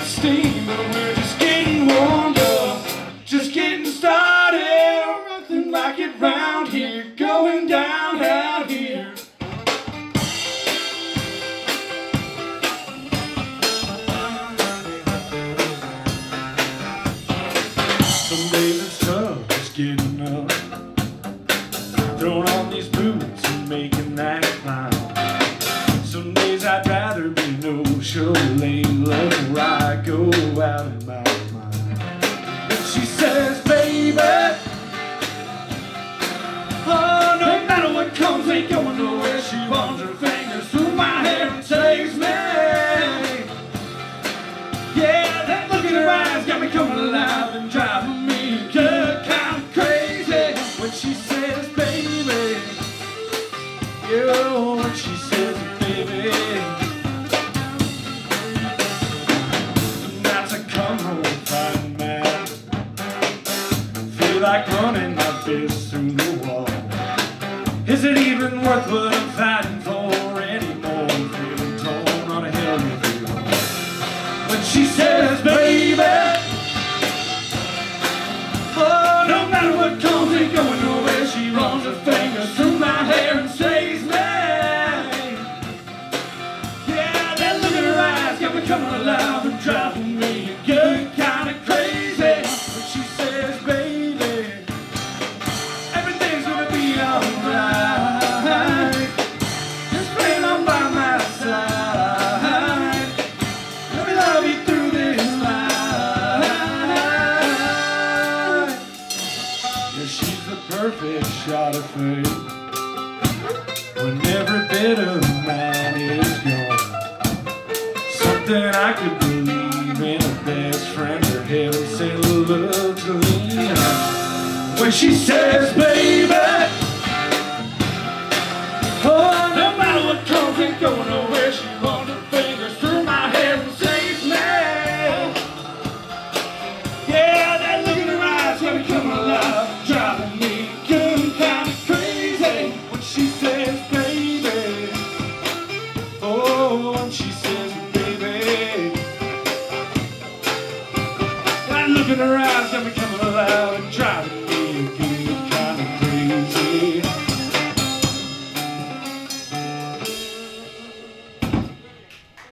got steam, but we're just getting warmed up, just getting started. Nothing like it round here, going down out here. Some days it's tough, just getting up, throwing on these boots and making that climb. Some days I'd rather be no show, lay low, where I go out in my mind. But she says, baby, oh, no matter what comes, ain't going nowhere. She runs her fingers through my hair and saves me. Yeah, that look in her eyes got me coming alive and driving me good, kind of crazy. When she says, baby, yo, when she says, baby, tonight's a come home fighting man. Feel like running my fist through the wall. Is it even worth what I'm fighting for anymore? Feeling torn on a hell of a deal. When she says, baby, oh, no matter what comes, ain't going nowhere. She runs her fingers through my hair and saves me. Yeah, that look in her eyes got me coming alive and driving me good, kind of crazy. When she says, baby, everything's gonna be alright. Just rain on by my side. Let me love you through this life. Yeah, she's the perfect shot of fate. When every bit of mine is gone, something I could believe in, a best friend or heaven sent love to lean on. When she says, baby, oh, no matter what comes, ain't going nowhere. She runs her fingers through my hair and saves me. Yeah, that look in her eyes got me coming alive, driving me good, kind of crazy. When she says, baby, oh, when she says, baby, that look in her eyes